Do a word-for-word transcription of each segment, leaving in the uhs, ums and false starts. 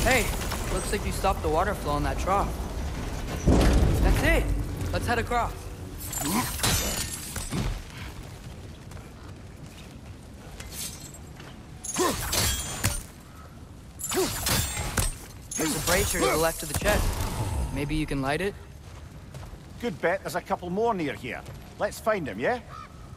Hey, looks like you stopped the water flow in that trough. That's it. Let's head across. There's a brazier to the left of the chest. Maybe you can light it? Good bet there's a couple more near here. Let's find them, yeah?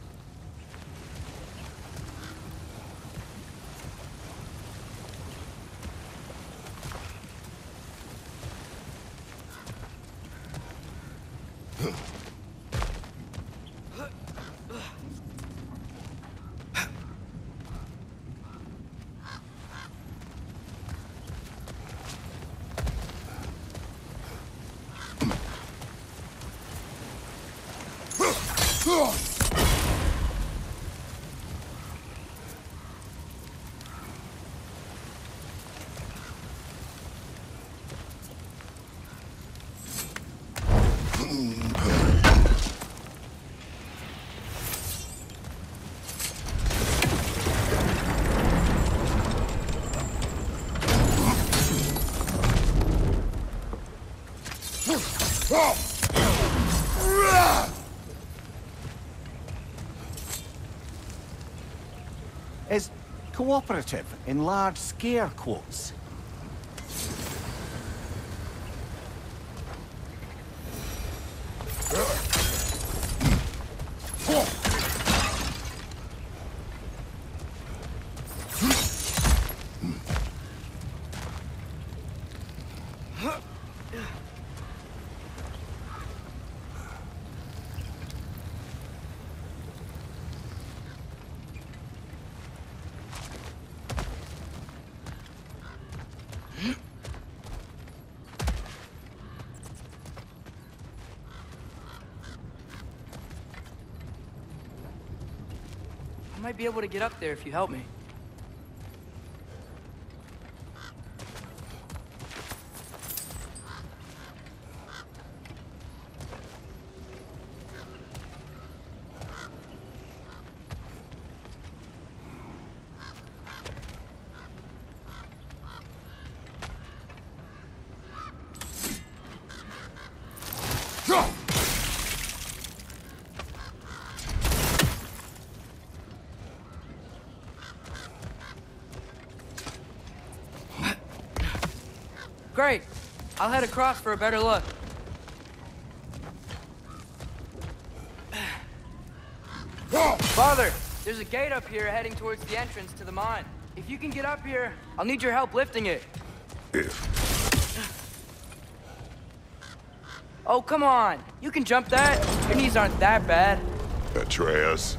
Is cooperative in large scare quotes. I might be able to get up there if you help me. Great. I'll head across for a better look. Father, there's a gate up here heading towards the entrance to the mine. If you can get up here, I'll need your help lifting it. Oh, come on. You can jump that. Your knees aren't that bad. Atreus.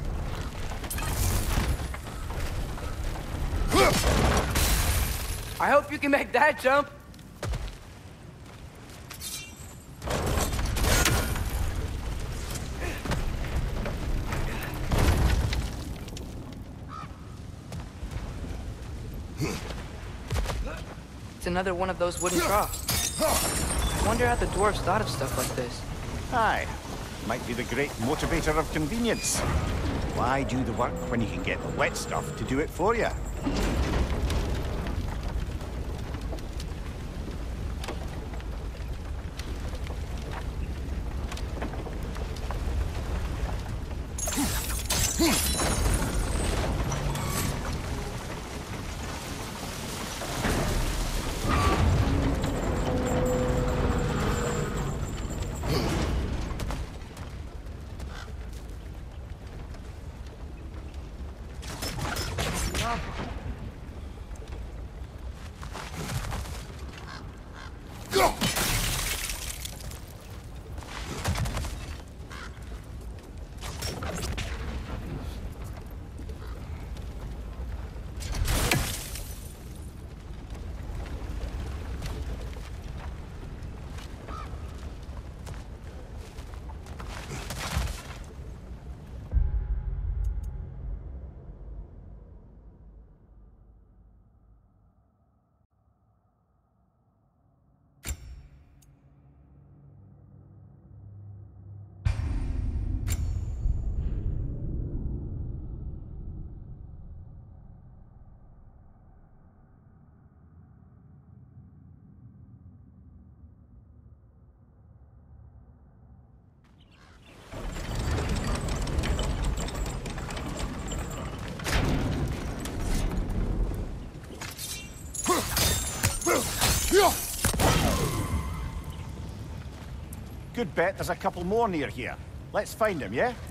I hope you can make that jump. It's another one of those wooden troughs. I wonder how the dwarves thought of stuff like this. Aye. Might be the great motivator of convenience. Why do the work when you can get the wet stuff to do it for you? good bet there's a couple more near here. Let's find them, yeah?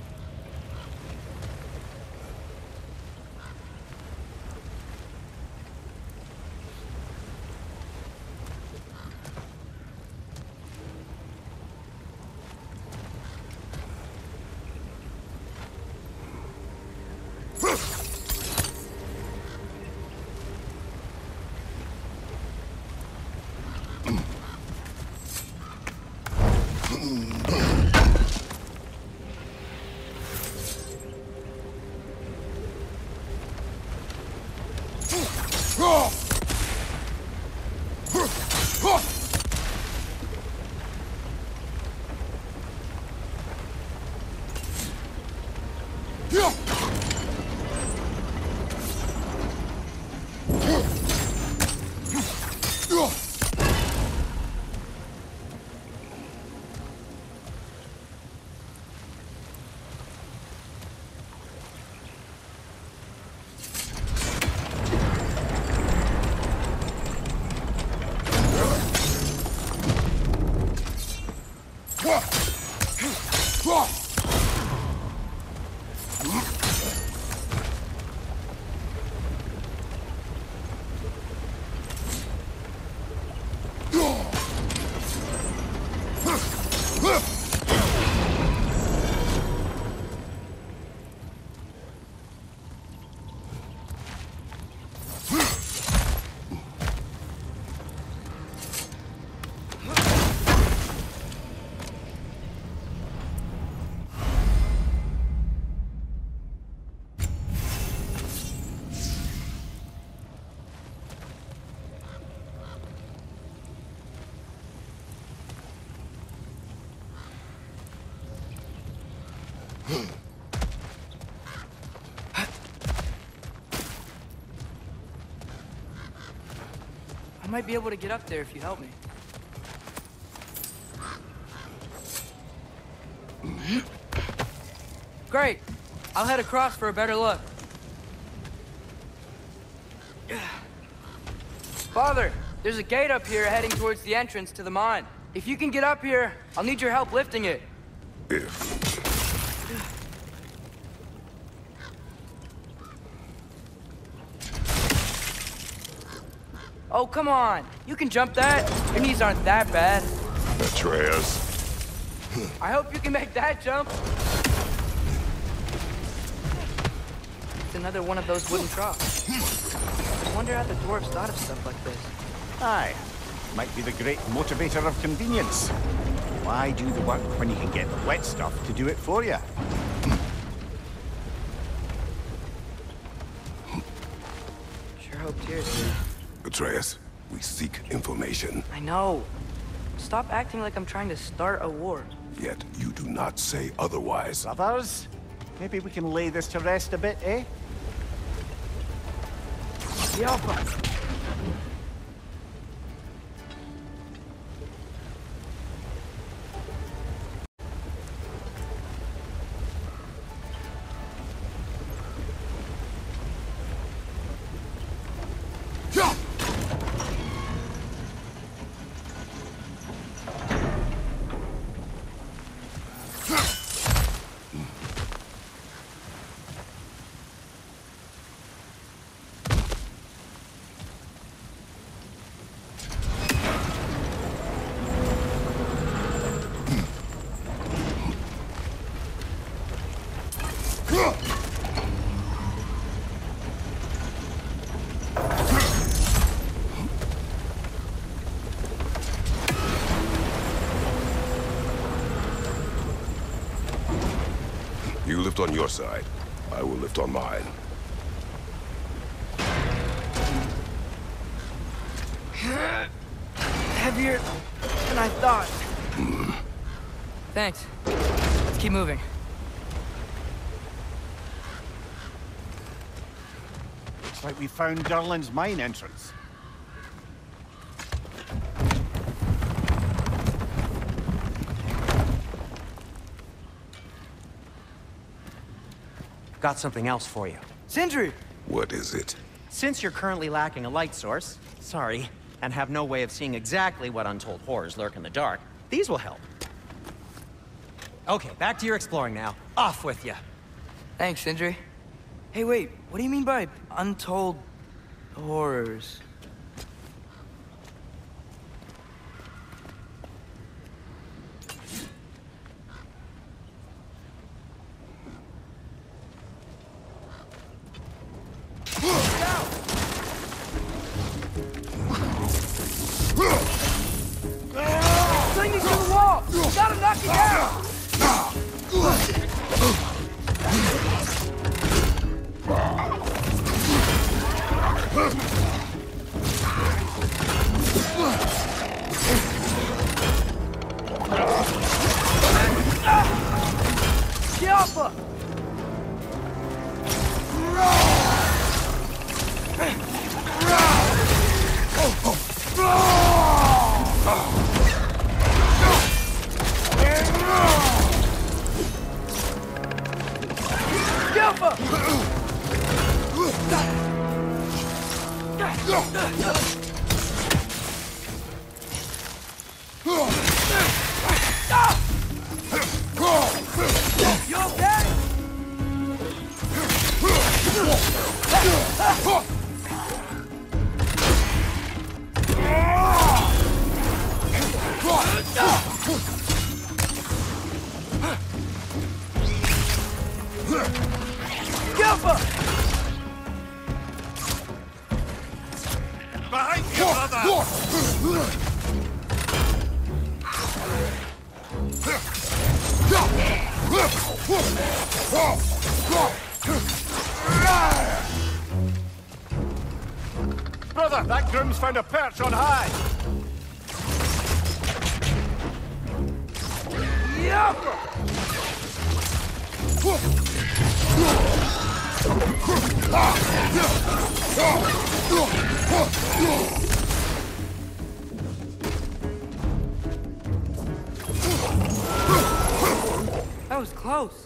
I might be able to get up there if you help me. Great! I'll head across for a better look. Father, there's a gate up here heading towards the entrance to the mine. If you can get up here, I'll need your help lifting it. If. Oh, come on. You can jump that. Your knees aren't that bad. Atreus. I hope you can make that jump. It's another one of those wooden troughs. I wonder how the dwarves thought of stuff like this. Aye. Might be the great motivator of convenience. Why do the work when you can get the wet stuff to do it for you? Sure hope Tyr's here. Atreus, we seek information. I know. Stop acting like I'm trying to start a war. Yet you do not say otherwise. Brothers, maybe we can lay this to rest a bit, eh? Yelpa. You lift on your side. I will lift on mine. Heavier than I thought. Thanks. Let's keep moving. Looks like we found Durlin's mine entrance. Got something else for you. Sindri! What is it? Since you're currently lacking a light source, sorry, and have no way of seeing exactly what untold horrors lurk in the dark, these will help. Okay, back to your exploring now. Off with you. Thanks, Sindri. Hey, wait, what do you mean by untold horrors? Sling me to the wall! You gotta knock it down! Yappa! You okay? Behind you, brother! Brother, that groom's found a perch on high! That was close.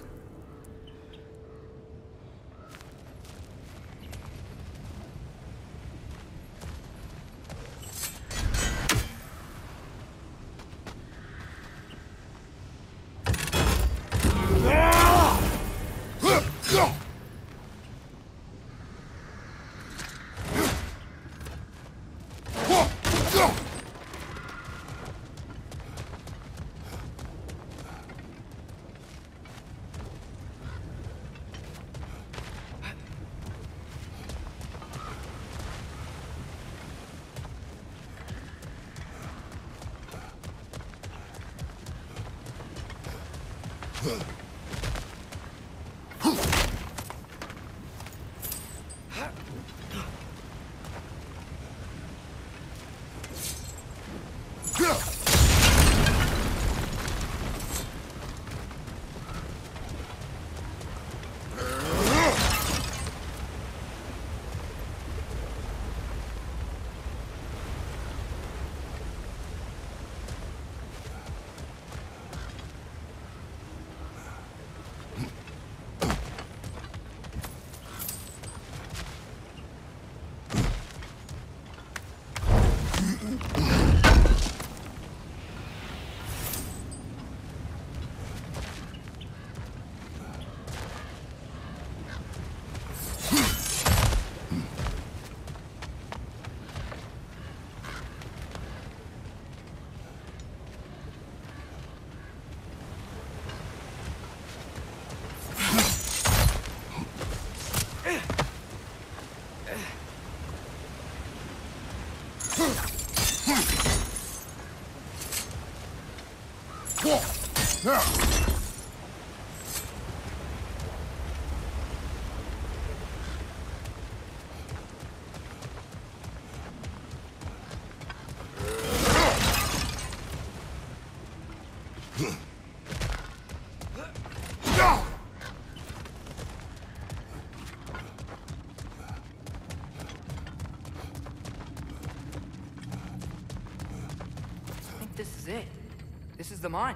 This is it. This is the mine.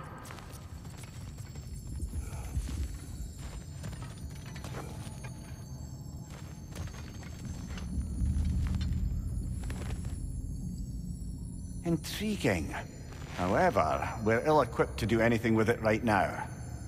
Intriguing. However, we're ill-equipped to do anything with it right now.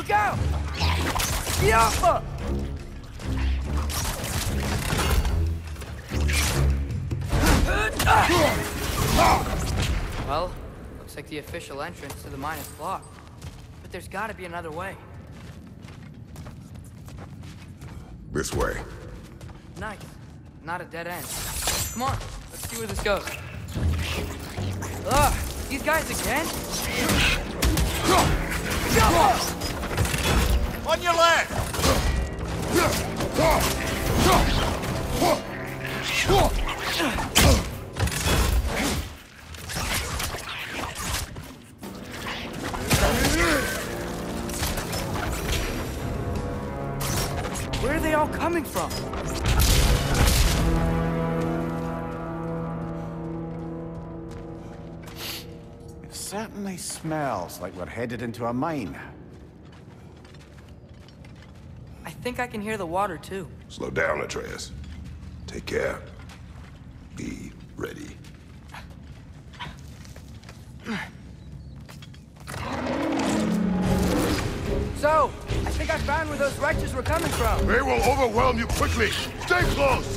Look out! Yeah! Well, looks like the official entrance to the mine is blocked. But there's gotta be another way. This way. Nice. Not a dead end. Come on, let's see where this goes. Ugh, these guys again? On your left! Where are they all coming from? It certainly smells like we're headed into a mine. I think I can hear the water too. Slow down, Atreus. Take care. Be ready. So, I think I found where those wretches were coming from. They will overwhelm you quickly. Stay close.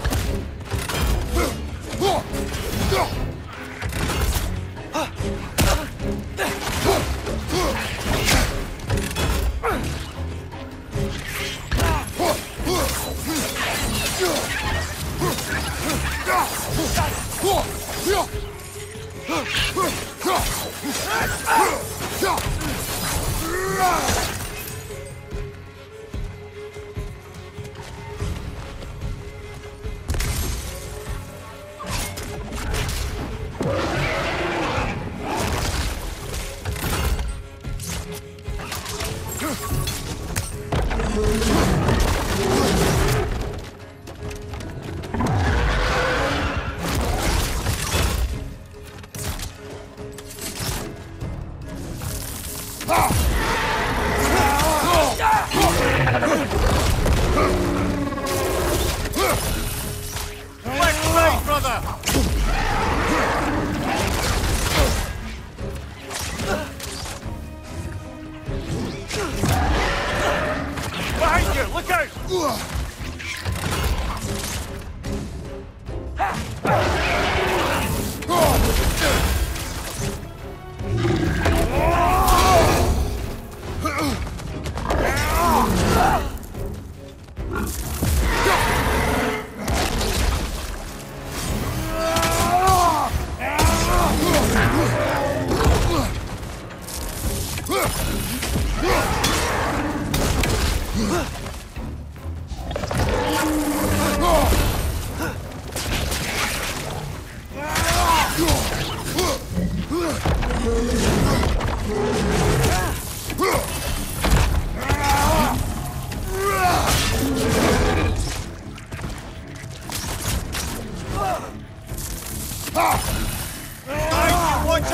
Watch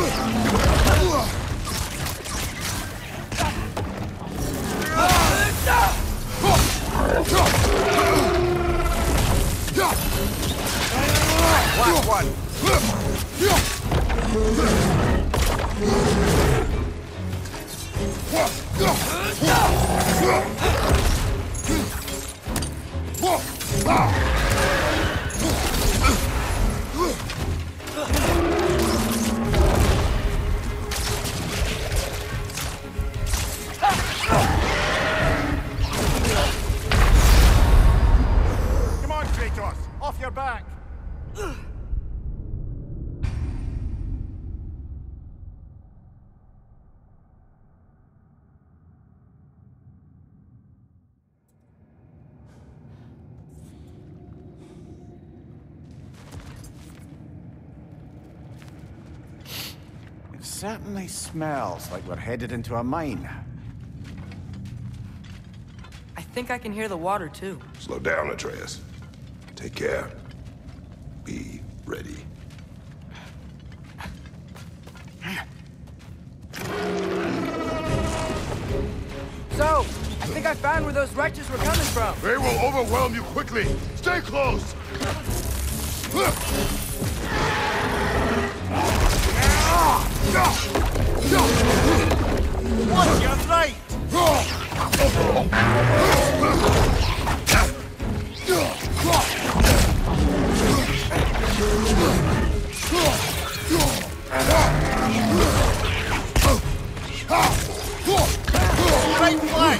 out! Last one. Come on, Kratos! Off your back! It certainly smells like we're headed into a mine. I think I can hear the water too. Slow down, Atreus. Take care. Be ready. So, I think I found where those wretches were coming from. They will overwhelm you quickly. Stay close. Watch your right! Right flank!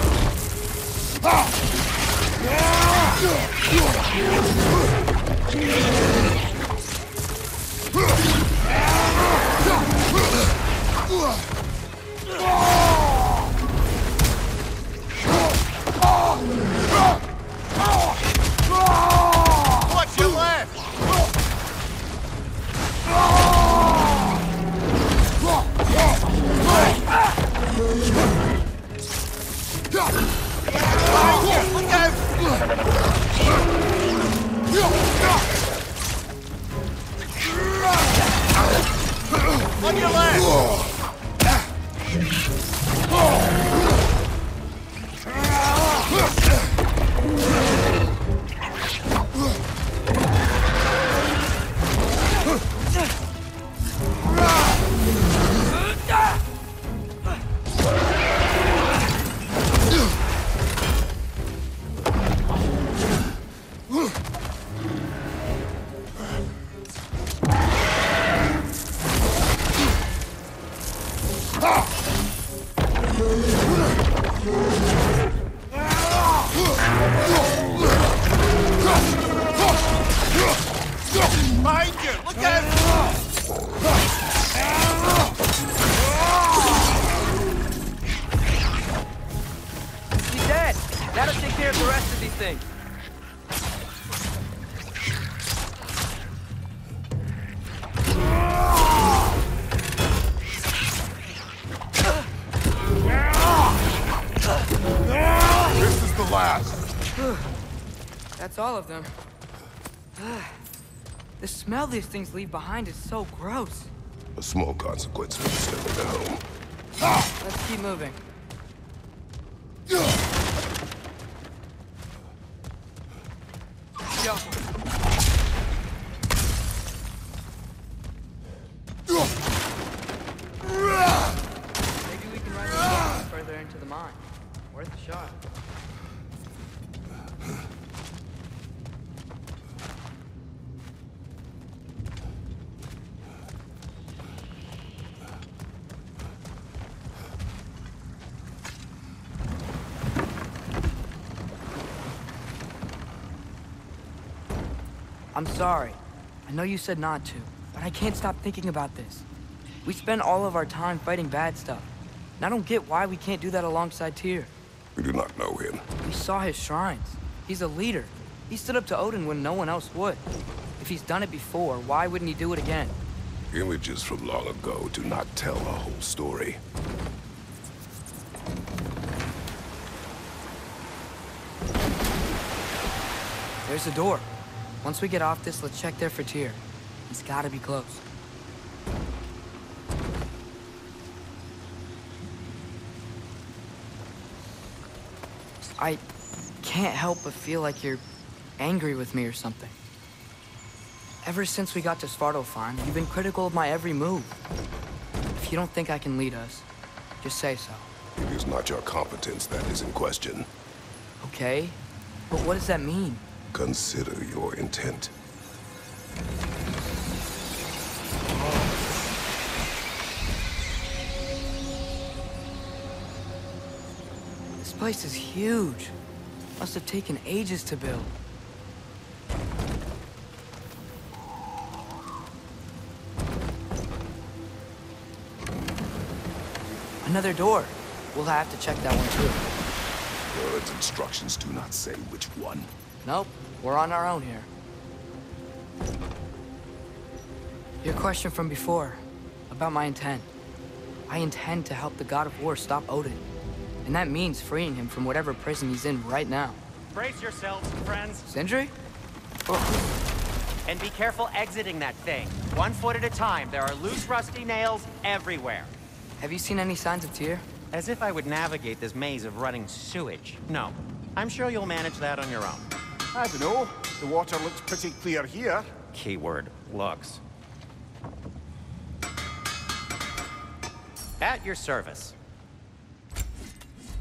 What's your left? Look out! On your left! Behind you! Look out! He's dead. That'll take care of the rest of these things. This is the last. That's all of them. The smell these things leave behind is so gross. A small consequence for stepping at home. Let's keep moving. Yo. Maybe we can run this further into the mine. Worth a shot. I'm sorry. I know you said not to, but I can't stop thinking about this. We spend all of our time fighting bad stuff, and I don't get why we can't do that alongside Tyr. We do not know him. We saw his shrines. He's a leader. He stood up to Odin when no one else would. If he's done it before, why wouldn't he do it again? Images from long ago do not tell a whole story. There's the door. Once we get off this, let's check there for Tyr. He's gotta be close. I can't help but feel like you're angry with me or something. Ever since we got to Svartalfheim, you've been critical of my every move. If you don't think I can lead us, just say so. It is not your competence that is in question. Okay? But what does that mean? Consider your intent. This place is huge. Must have taken ages to build. Another door. We'll have to check that one too. Word's instructions do not say which one. Nope, we're on our own here. Your question from before, about my intent. I intend to help the God of War stop Odin. And that means freeing him from whatever prison he's in right now. Brace yourselves, friends, Sindri? and be careful exiting that thing. One foot at a time. There are loose, rusty nails everywhere. Have you seen any signs of Tyr? As if I would navigate this maze of running sewage. No. I'm sure you'll manage that on your own. I don't know. The water looks pretty clear here. Keyword, looks. At your service.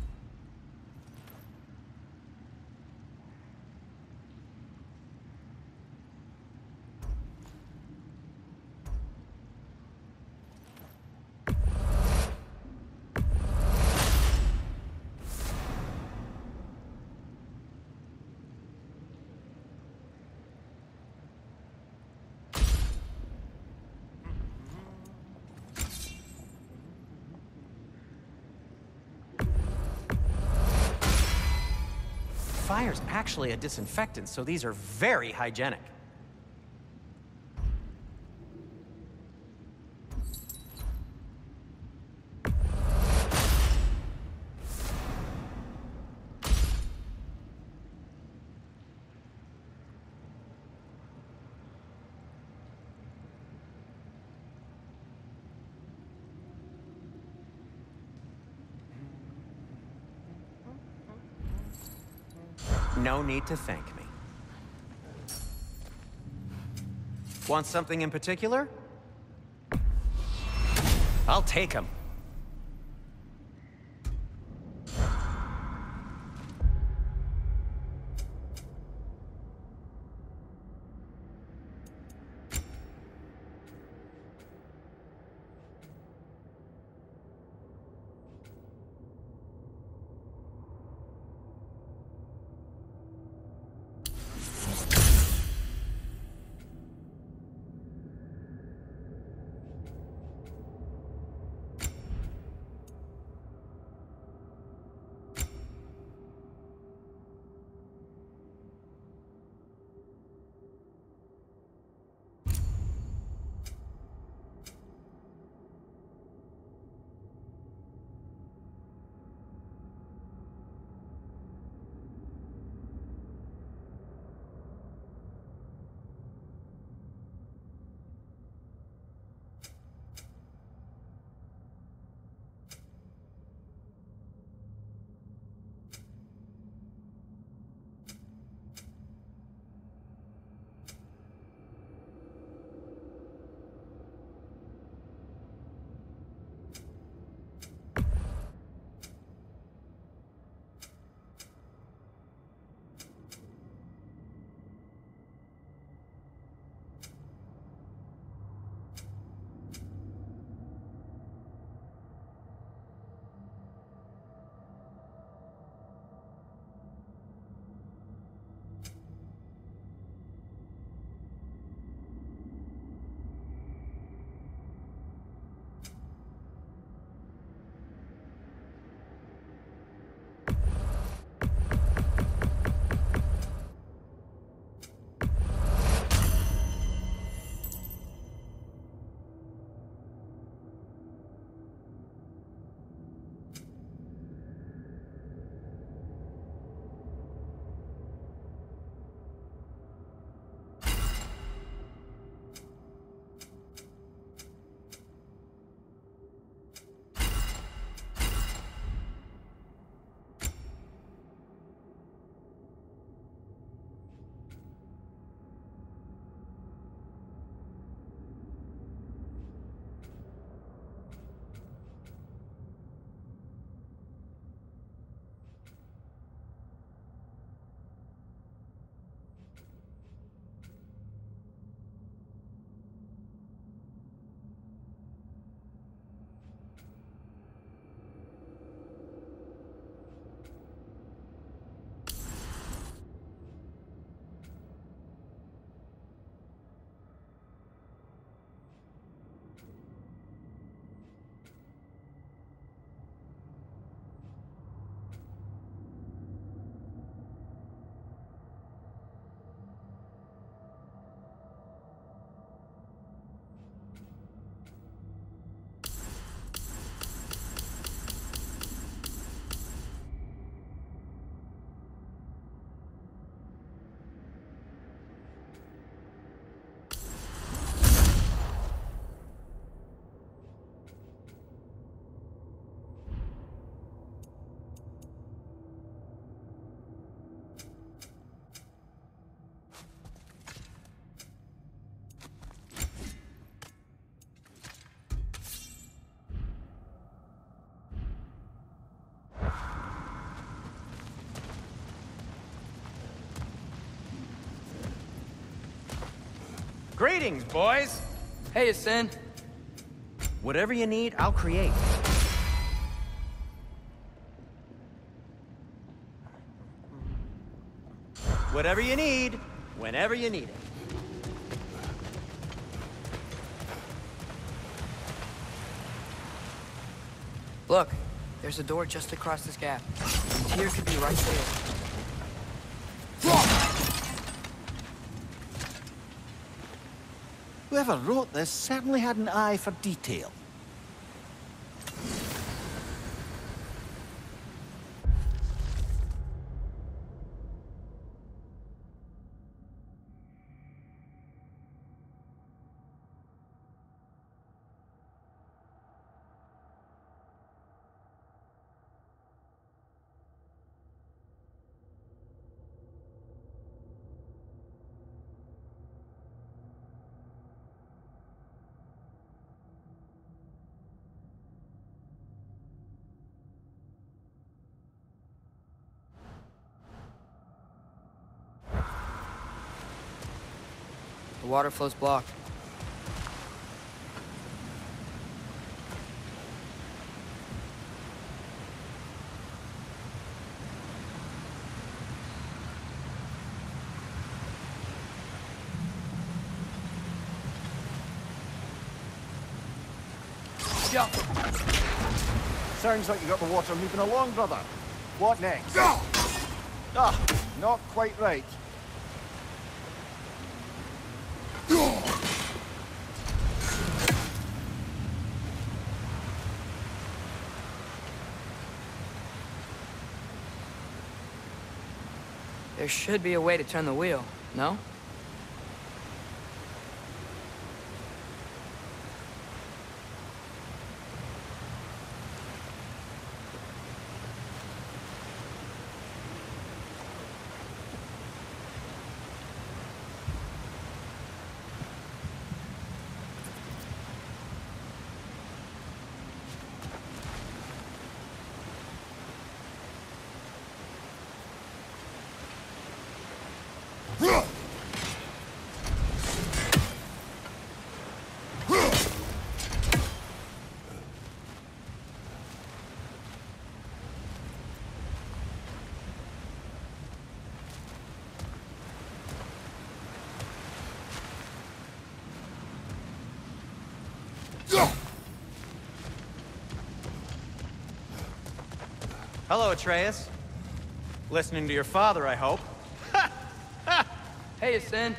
fire's actually a disinfectant, so these are very hygienic. No need to thank me. Want something in particular? I'll take 'em. Greetings, boys! Hey, Asen. Whatever you need, I'll create. Whatever you need, whenever you need it. Look, there's a door just across this gap. Tyr could be right there. Whoever wrote this certainly had an eye for detail. The water flow's blocked. Yeah. Sounds like you got the water moving along, brother. What next? Ah, not quite right. There should be a way to turn the wheel, no? Hello, Atreus. Listening to your father, I hope. Hey, Ascend.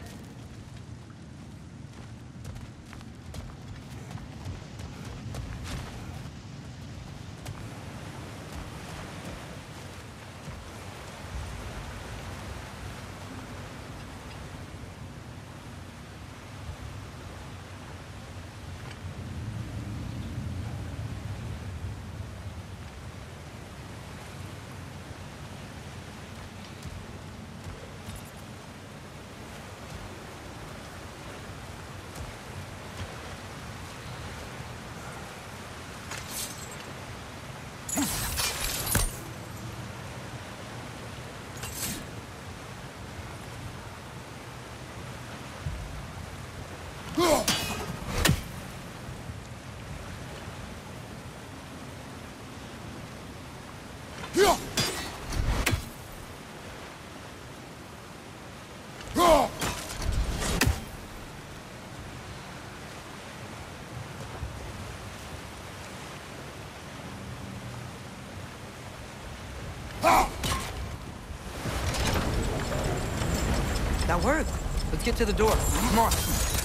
That worked. Let's get to the door. Come on.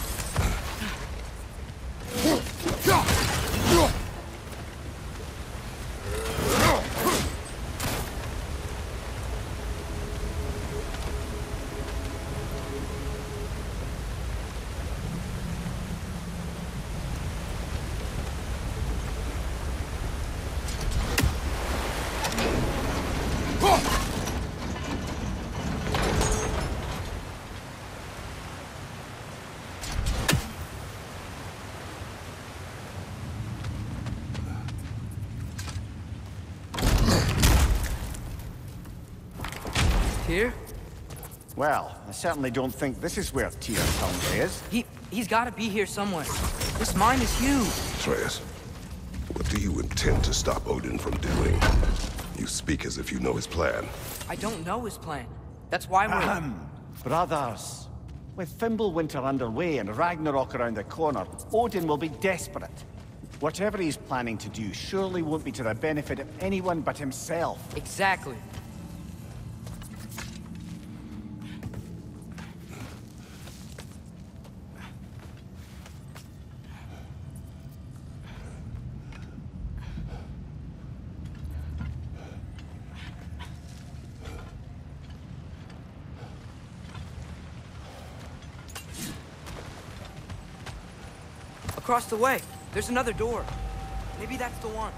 Here? Well, I certainly don't think this is where Tyr's home is. He, he's got to be here somewhere. This mine is huge. Atreus, what do you intend to stop Odin from doing? You speak as if you know his plan. I don't know his plan. That's why we're... Ahem. Brothers, with Fimbulwinter underway and Ragnarok around the corner, Odin will be desperate. Whatever he's planning to do surely won't be to the benefit of anyone but himself. Exactly. across the way. There's another door. Maybe that's the one.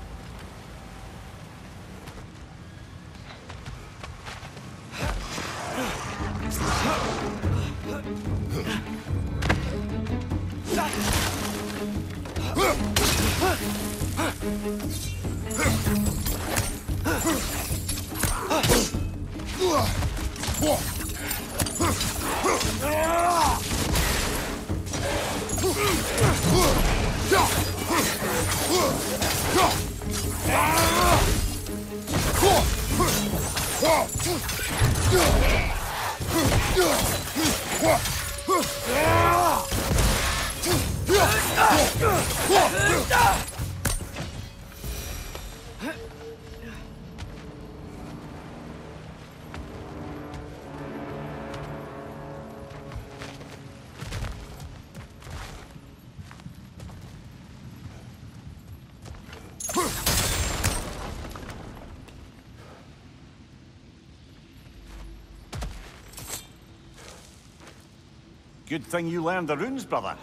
Good thing you learned the runes, brother.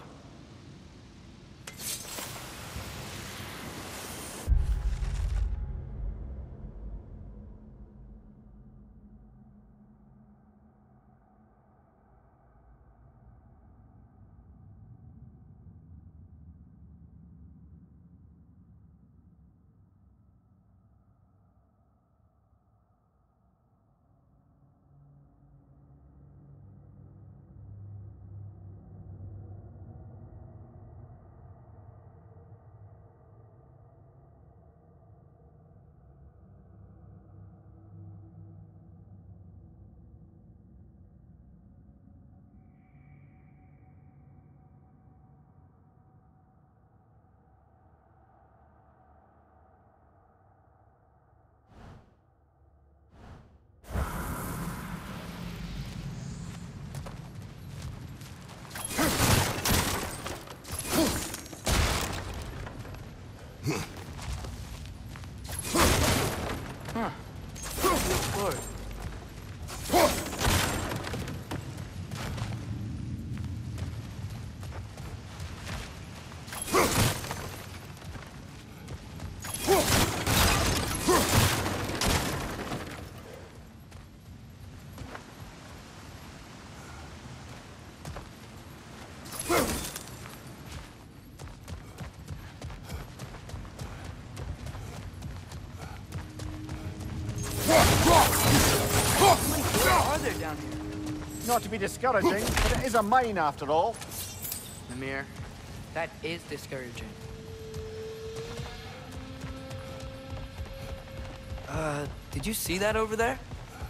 Huh. Lord. Down here. Not to be discouraging, but it is a mine after all. Mimir, that is discouraging. Uh, did you see that over there?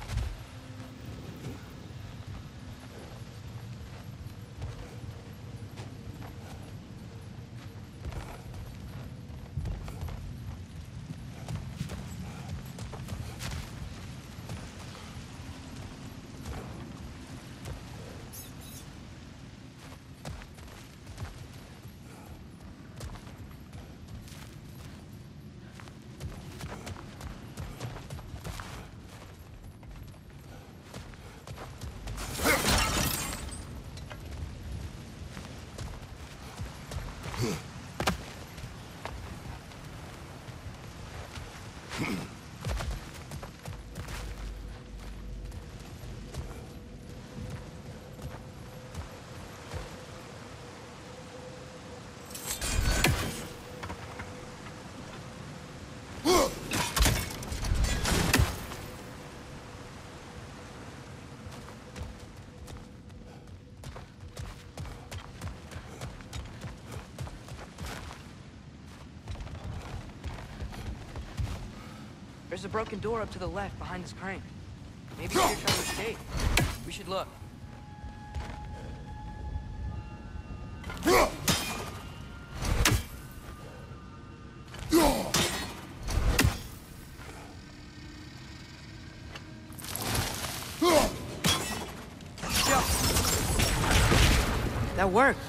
There's a broken door up to the left behind this crane. Maybe they're trying to escape. We should look. That worked.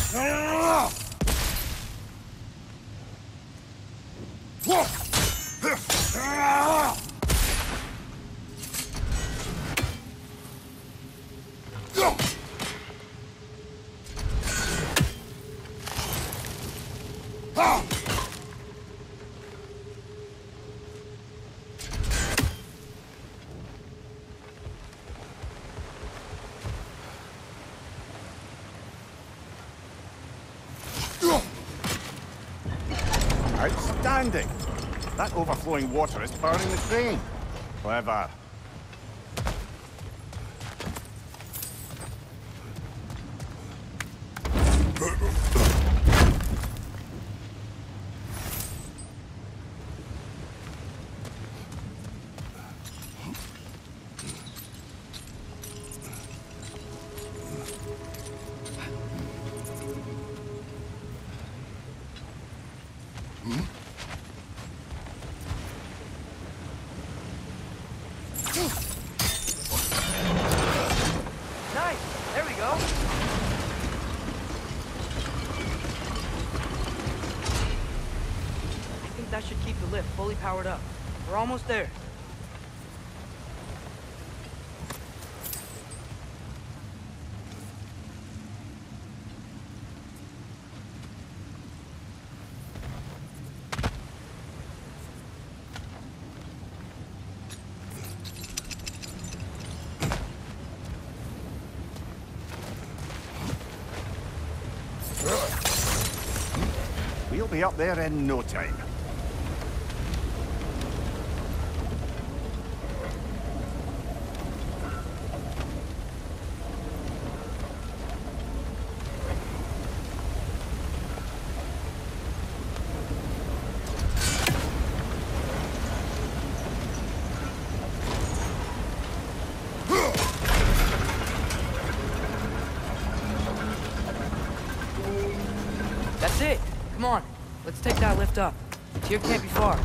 Outstanding! That overflowing water is powering the crane. Clever. Nice! There we go! I think that should keep the lift fully powered up. We're almost there. We'll be up there in no time. That's it! Come on, let's take that lift up. Tyr can't be far.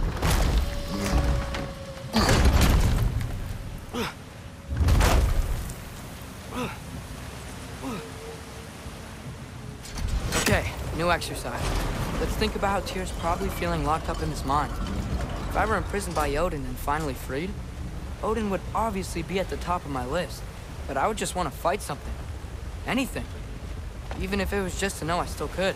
Okay, new exercise. Let's think about how Tyr's probably feeling locked up in his mind. If I were imprisoned by Odin and finally freed, Odin would obviously be at the top of my list. But I would just want to fight something. Anything. Even if it was just to know I still could.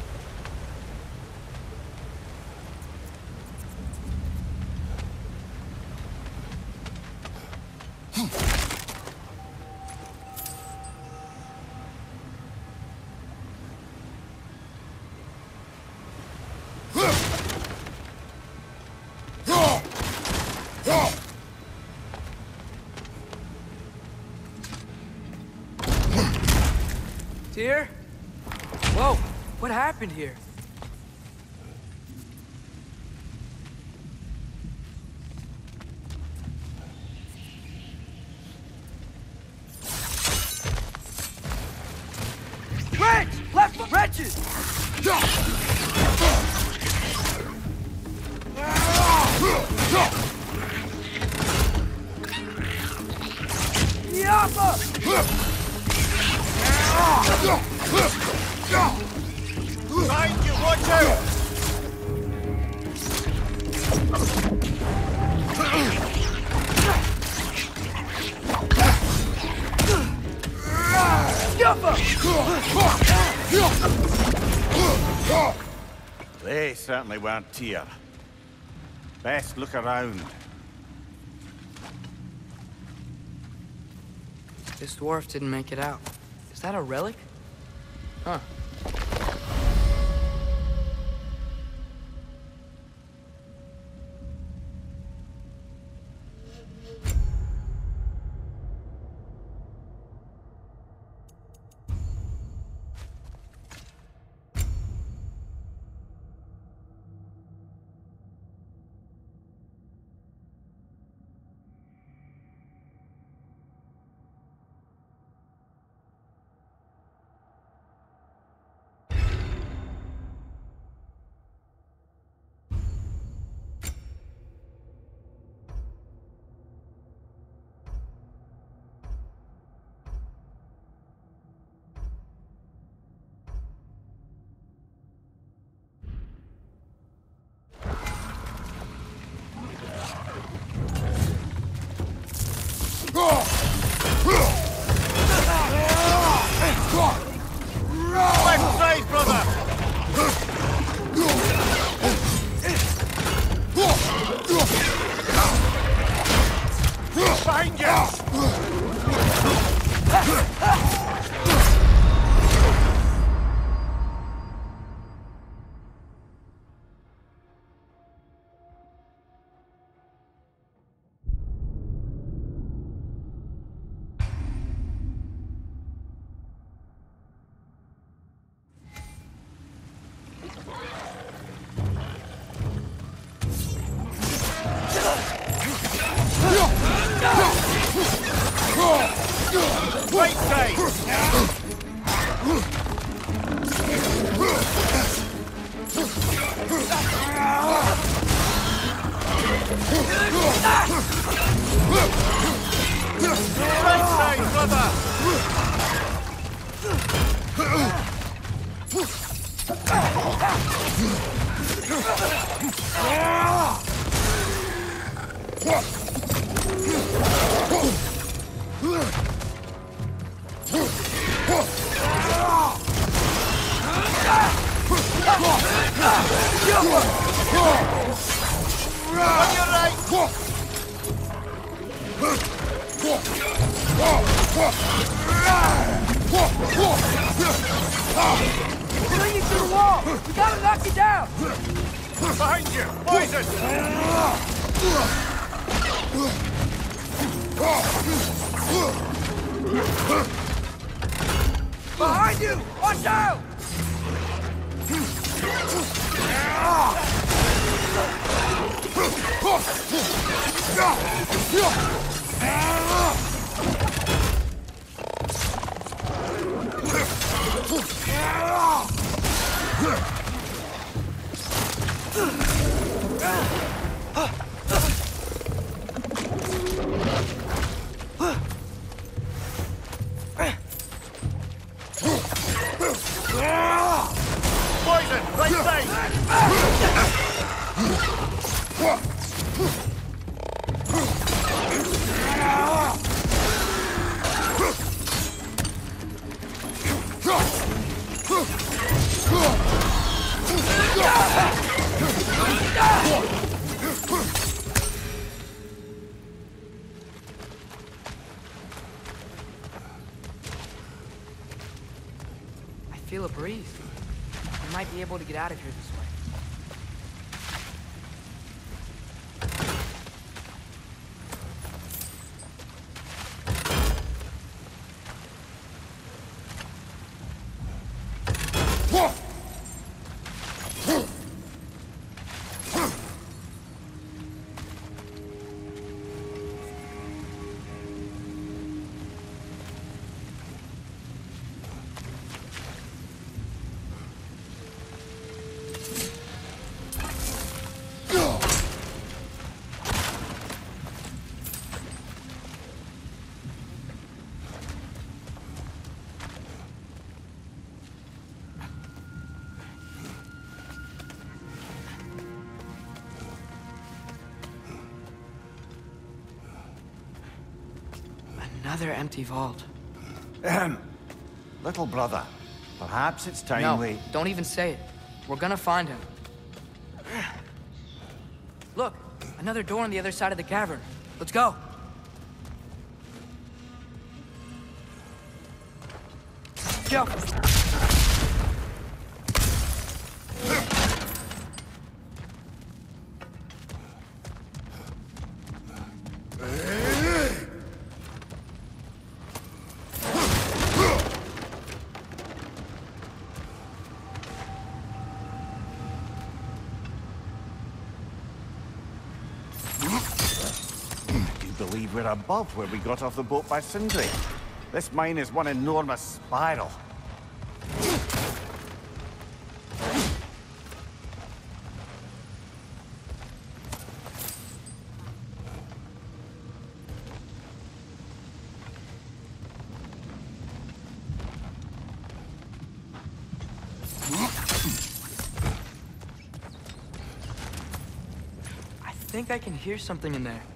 Tyr? Whoa, what happened here? Wrench! Left wrenches! Yappa! Behind you, watch out! They certainly weren't Tyr. Best look around. This dwarf didn't make it out. Is that a relic? Huh. Right side! Right side, brother! On your right! Bring you to the wall! We gotta knock you down! Behind you! Poison! Behind you! Watch out! Poison! Right side! I feel a breeze. We might be able to get out of here this way. Another empty vault. Ahem. Little brother, perhaps it's time No, we... don't even say it. We're gonna find him. Look, another door on the other side of the cavern. Let's go. Go. Believe we're above where we got off the boat by Sindri. This mine is one enormous spiral. I think I can hear something in there.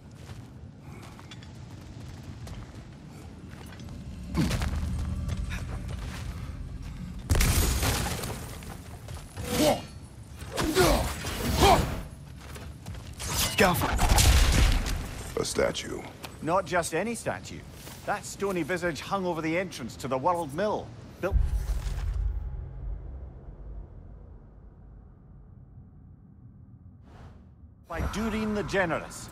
Go. A statue. Not just any statue. That stony visage hung over the entrance to the World Mill, built by Durin the Generous.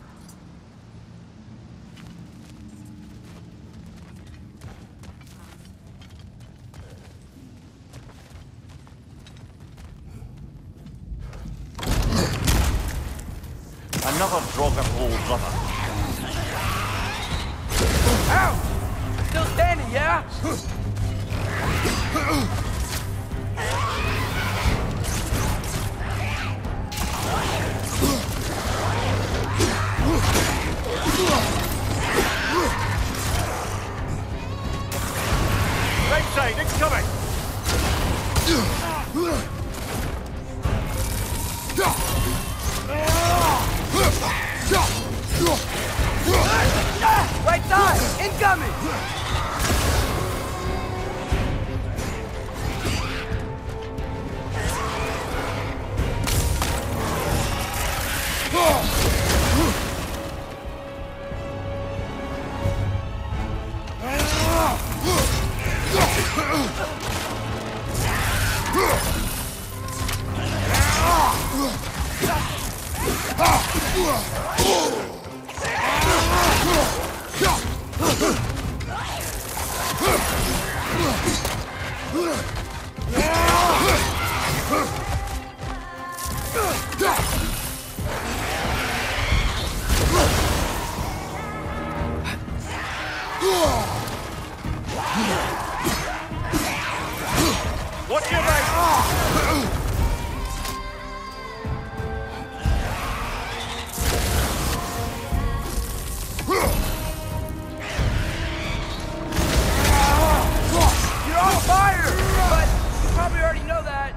Another Draugr hole, brother. Ow! Still standing, yeah? Right side, incoming! Right side! Incoming! Watch your right! You're on fire! But you probably already know that.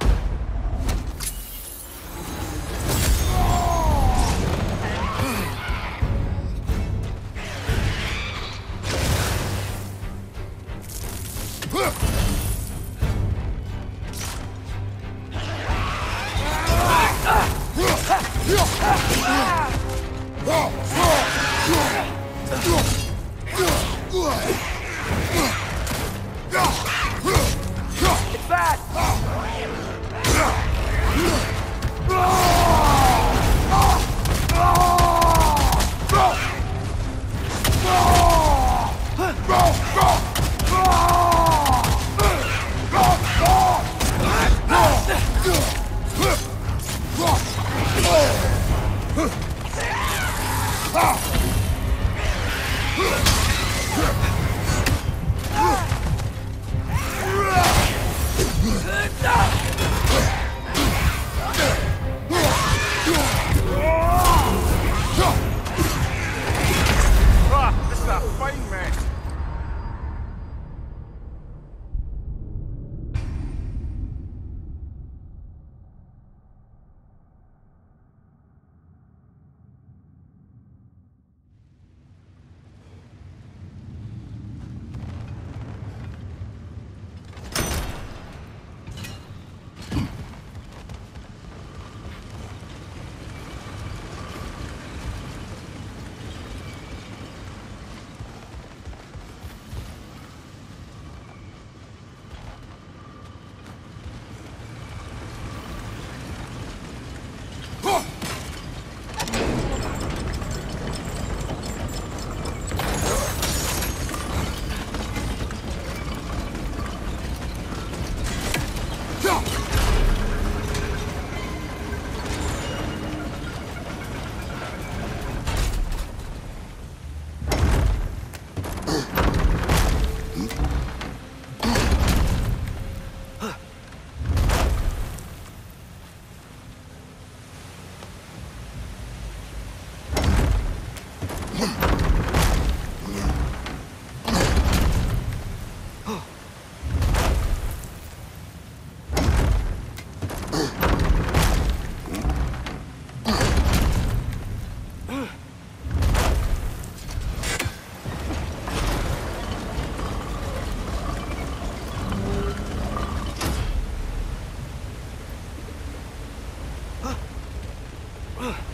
It's fast! Ah, this is a fine mess. Ugh.